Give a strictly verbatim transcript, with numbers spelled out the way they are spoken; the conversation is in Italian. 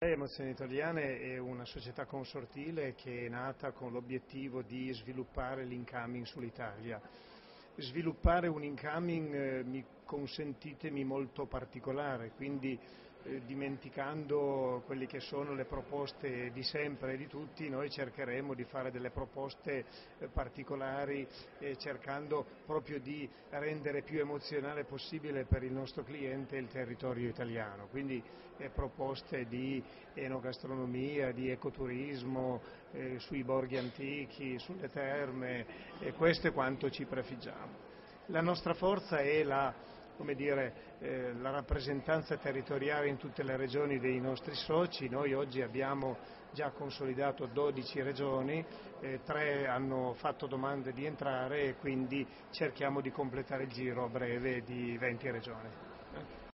Emozioni Italiane è una società consortile che è nata con l'obiettivo di sviluppare l'incoming sull'Italia. Sviluppare un incoming, eh, mi consentitemi, molto particolare, quindi eh, dimenticando quelle che sono le proposte di sempre e di tutti, noi cercheremo di fare delle proposte eh, particolari, eh, cercando proprio di rendere più emozionale possibile per il nostro cliente il territorio italiano. Quindi eh, proposte di enogastronomia, di ecoturismo, eh, sui borghi antichi, sulle terme, e questo è quanto ci prefiggiamo. La nostra forza è la, come dire, eh, la rappresentanza territoriale in tutte le regioni dei nostri soci. Noi oggi abbiamo già consolidato dodici regioni, eh, tre hanno fatto domande di entrare e quindi cerchiamo di completare il giro a breve di venti regioni.